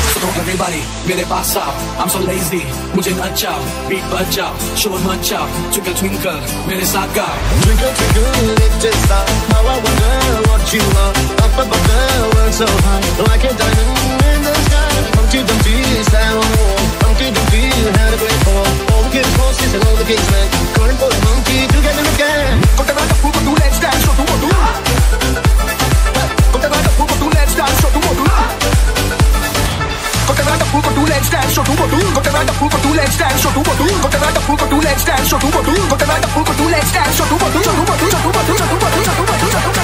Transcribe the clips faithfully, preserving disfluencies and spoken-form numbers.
So everybody मेरे पास आओ, I'm so lazy, मुझे नचाओ, beat बजाओ, शोर मचाओ, twinkle twinkle मेरे साथ गाओ. Twinkle twinkle little star, how I wonder what you are. Up above the world so high, like a diamond in the sky. Humpty Dumpty sat on the wall, Humpty Dumpty had a great fall. All the kids' horses and all the kids' men, calling for the monkey to get him again. Got the right to prove, do let's dance, show do what do. Got the right to prove, do let's dance, show do what do. Got the right to prove, do let's dance, show do what do. Got the right to prove, do let's dance, show do what do. Got the right to prove, do let's dance, show do what do. Got the right to prove, do let's dance, show do what do. Show do what do, show do what do, show do what do, show do what do, show do what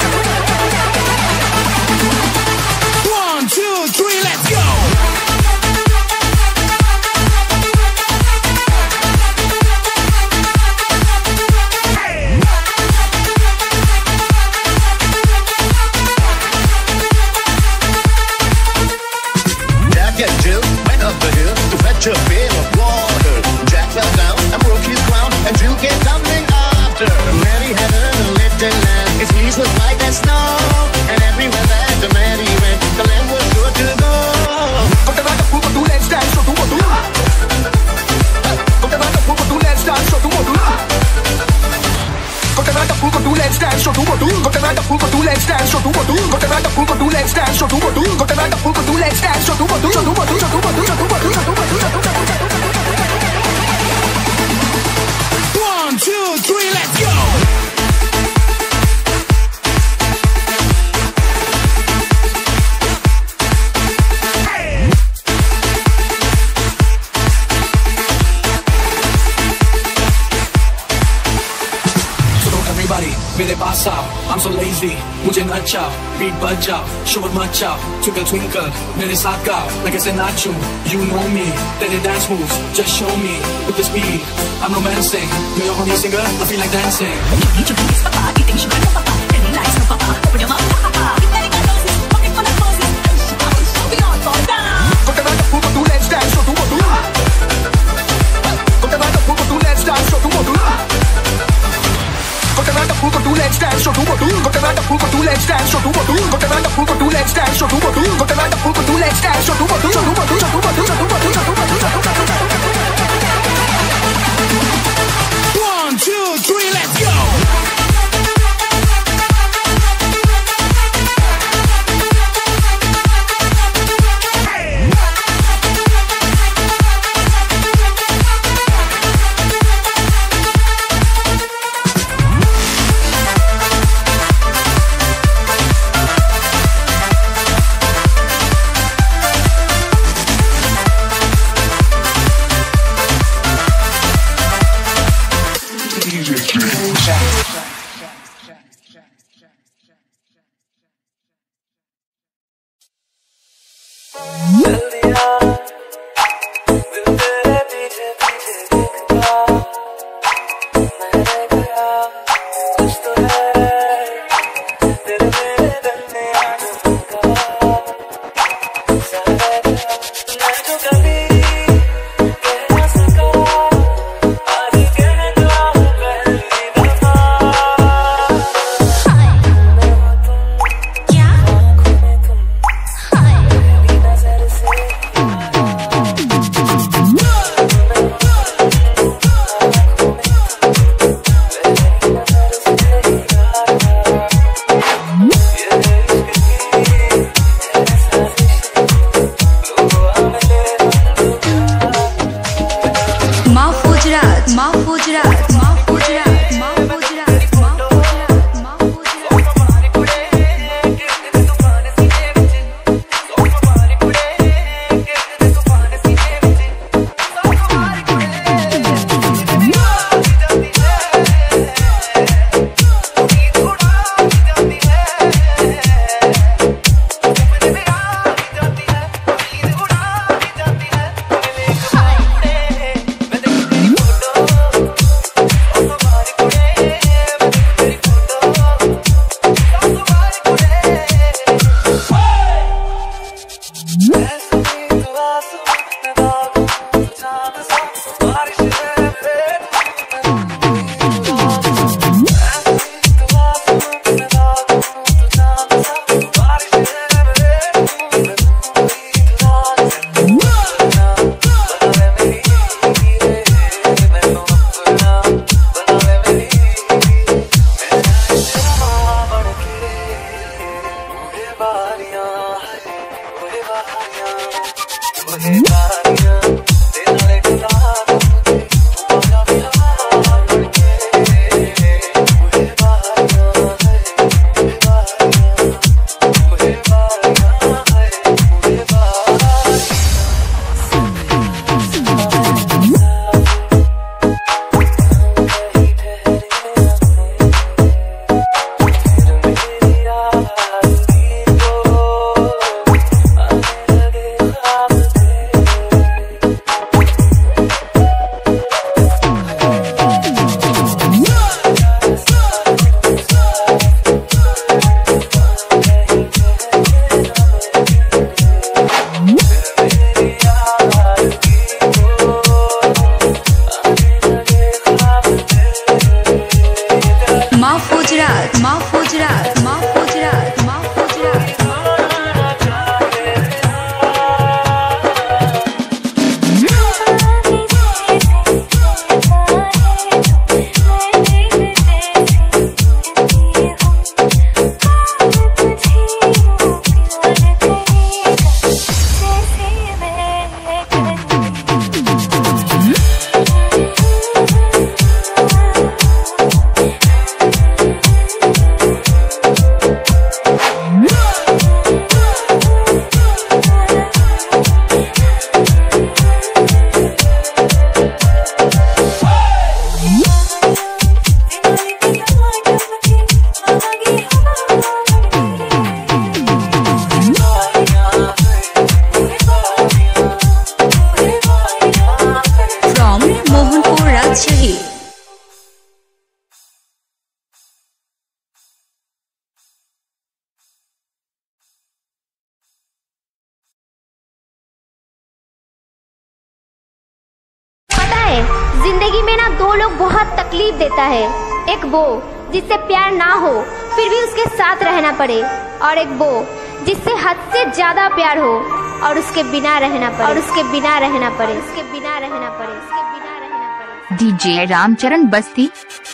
do. One, two, three, let's go. A bit of water. Jack fell down and broke his crown, and Jill came tumbling after. Mary had a little lamb, his knees was white as snow, and everywhere that the Mary went, the lamb was sure to go. Got the right to prove, do let's dance, show do what do. Got the right to prove, do let's dance, show do what do. Got the right to prove, do let's dance, show do what do. Got the right to prove, do let's dance, show do what do. Got the right to prove, do let's dance, show do what do. Got the right to prove, do let's dance, show do what do. Show do what do, show do what do, show do what do, show do what do. One, two, three, let's go. मेरे पास आओ, I'm so lazy, मुझे नचाओ, beat बजाओ, शोर मचाओ, twinkle twinkle मेरे साथ गाओ. Like I said नाचूं, you know me, तेरे dance moves, just show me with the speed. I'm romancing, you're your honey singer, I feel like dancing. You can do this, papa, eating sugar, no papa, any nice, no papa, open your mouth, papa, letting my noses, pocket full of roses, we all fall down. Got the right to prove, do let's dance, show do what do. Got the right to prove, do let's dance, show do what do. Got the right to prove, do let's dance, show do what do. Got the right to prove, do let's dance, show do what do. Got the right to prove, do let's dance, show do what do. Got the right to prove, do let's dance, show do what do. Show do what do, show do what do, show do what do, show do what do, show do what do. One, two, three, let's go. जिंदगी में ना दो लोग बहुत तकलीफ देता है, एक वो जिससे प्यार ना हो फिर भी उसके साथ रहना पड़े, और एक वो जिससे हद से ज्यादा प्यार हो और उसके बिना रहना पड़े और उसके बिना रहना पड़े उसके बिना रहना पड़े उसके बिना रहना पड़े। डीजे रामचरण बस्ती।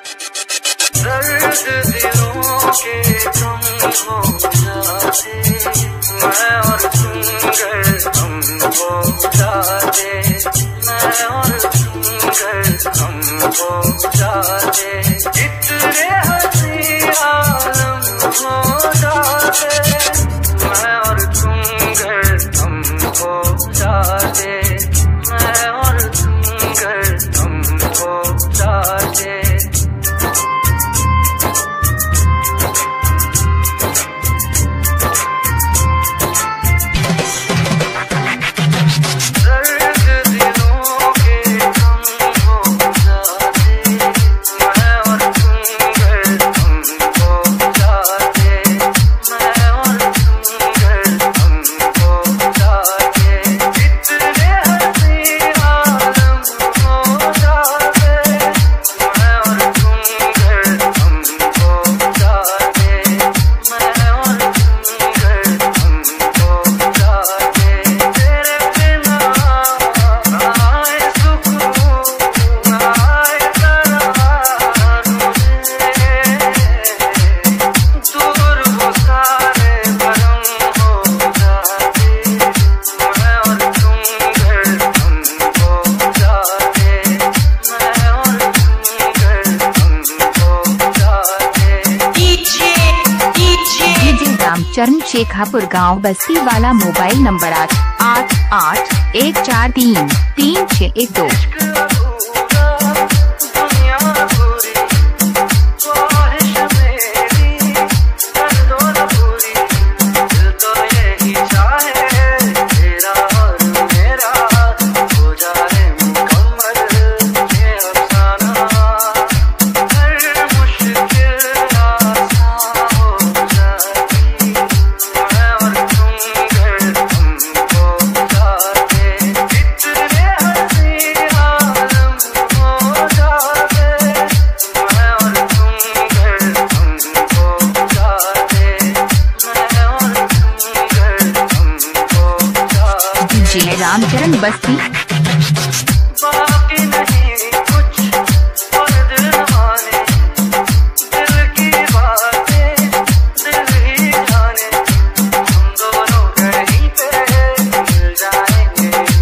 चरण शेखापुर गांव बस्ती वाला, मोबाइल नंबर आठ आठ आठ एक चार तीन तीन छः एक दो। रामचरण बस्ती। जाएंगे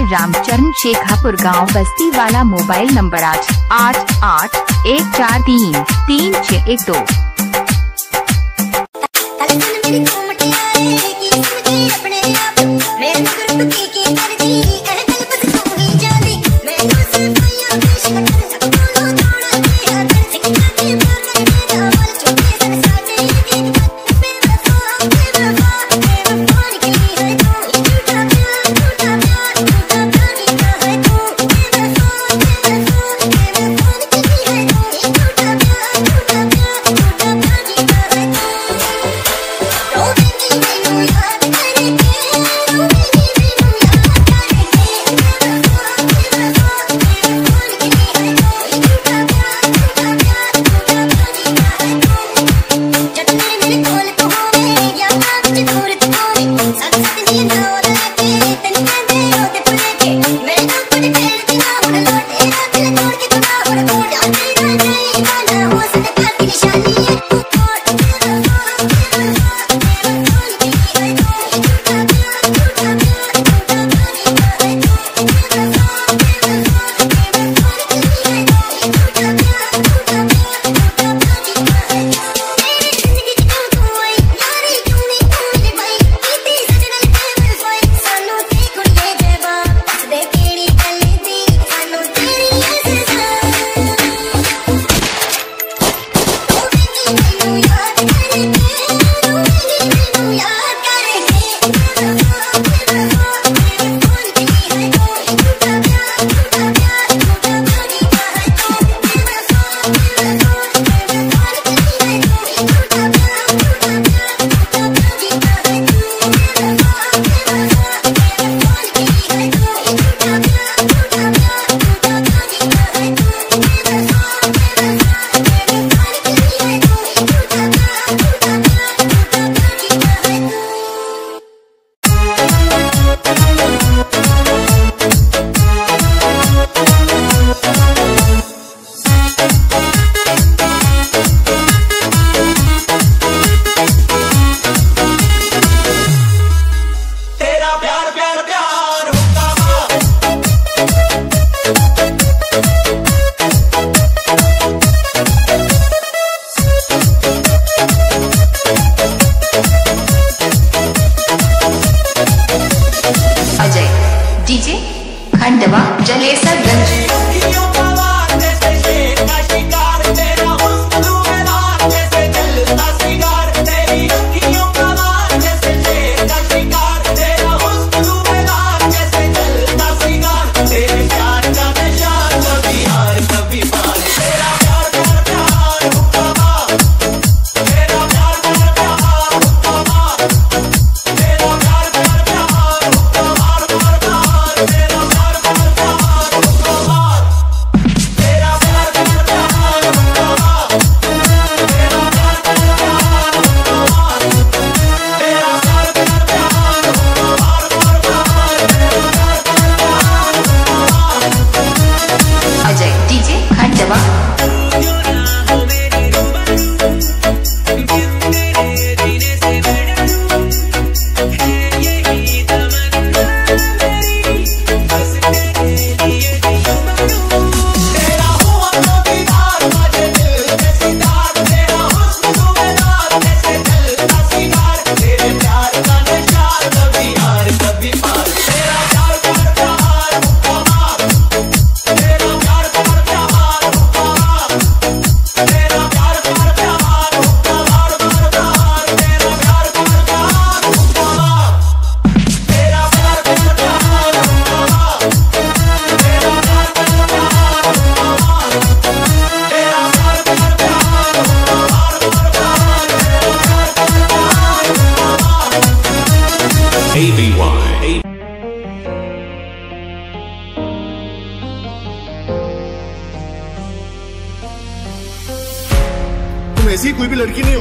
रामचरण शेखापुर गांव बस्ती वाला मोबाइल नंबर आठ आठ आठ एक चार तीन तीन छः एक दो। खंडवा जलेसरगंज। तुम ऐसी कोई भी लड़की नहीं हो।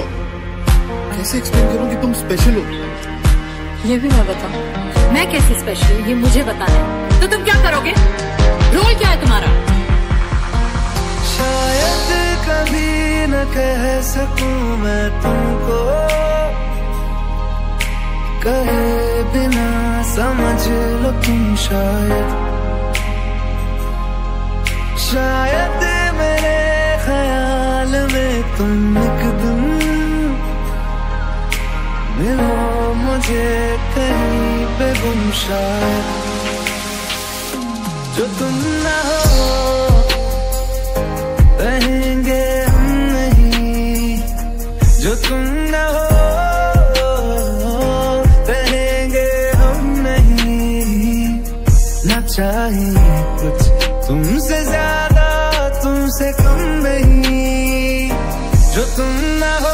कैसे एक्सप्लेन करूं कि तुम स्पेशल हो? ये भी मैं बताऊं? मैं कैसी स्पेशल हूँ ये मुझे बताना है। तो तुम क्या करोगे? रोल क्या है तुम्हारा? शायद कभी न कह सकूं मैं तुमको, कहे बिना समझ लो तुम शायद शायद मेरे ख्याल में तुम एक दिन मिलो मुझे कहीं पे गुम शायद जो तुम ना हो रहेंगे हम नहीं जो तुम ना हो रहेंगे हम नहीं ना चाहिए कुछ तुमसे ज्यादा तुमसे कम नहीं जो तुम ना हो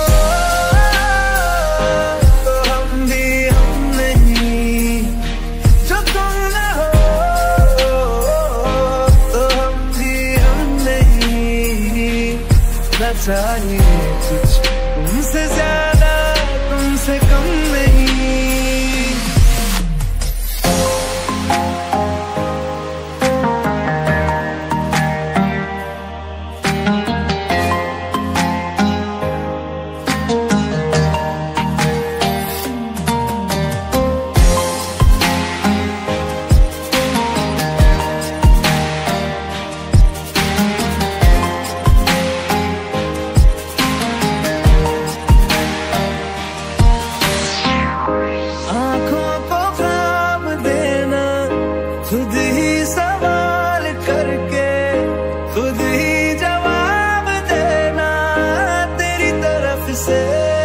तो हम भी हम नहीं जो तुम ना हो तो हम भी हम नहीं ना चाहिए कुछ तुमसे ज्यादा तुमसे कम नहीं खुद ही सवाल करके खुद ही जवाब देना तेरी तरफ से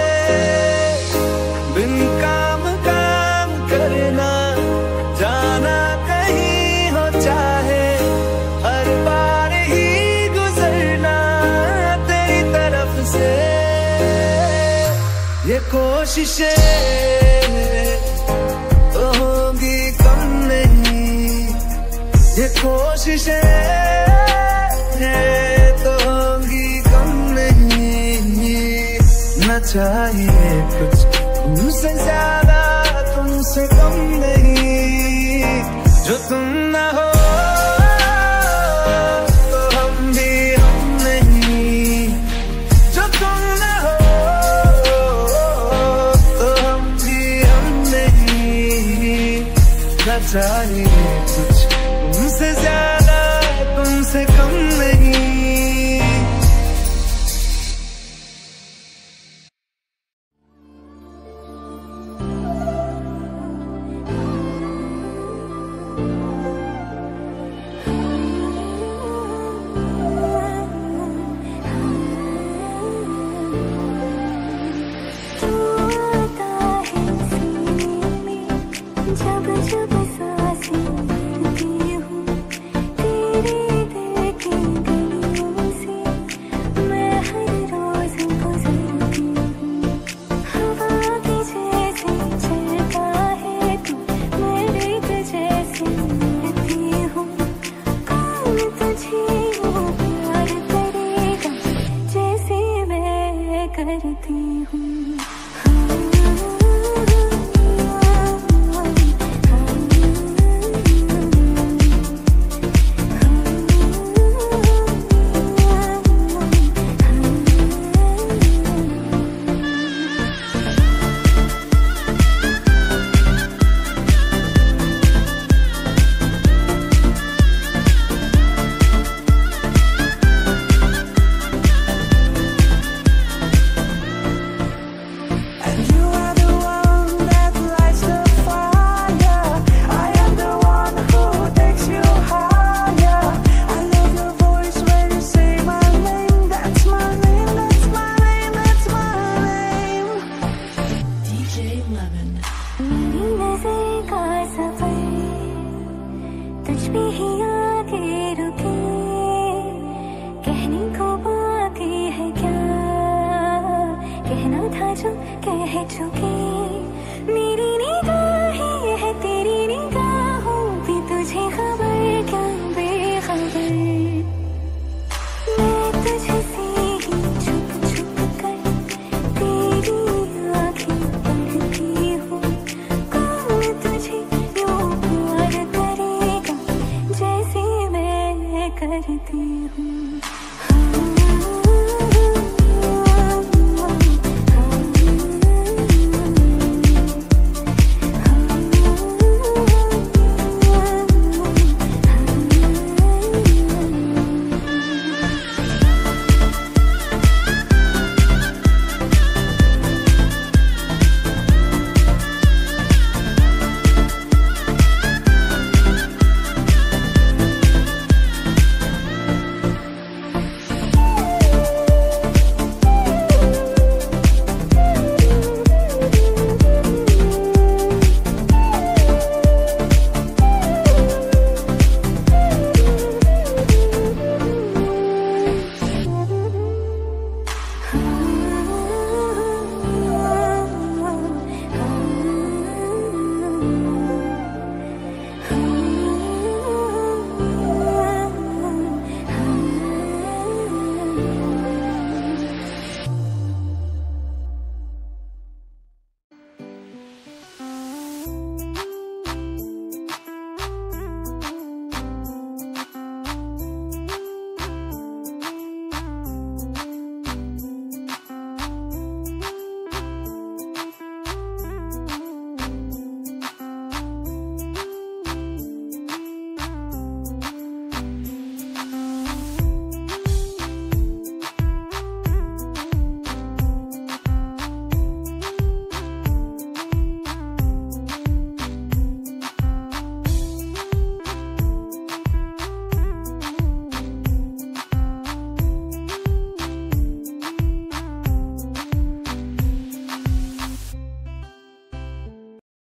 बिन काम काम करना जाना कहीं हो चाहे हर बार ही गुजरना तेरी तरफ से ये कोशिशें तो होगी कम नहीं ये कोशिशें तो होंगी कम नहीं न चाहिए कुछ तुमसे ज्यादा तुमसे कम नहीं जो तुम ना हो तो हम भी हम नहीं जो तुम ना हो तो हम भी हम नहीं न चाहिए कुछ तुमसे ज्यादा तुमसे कम नहीं कहना था जो कह चुके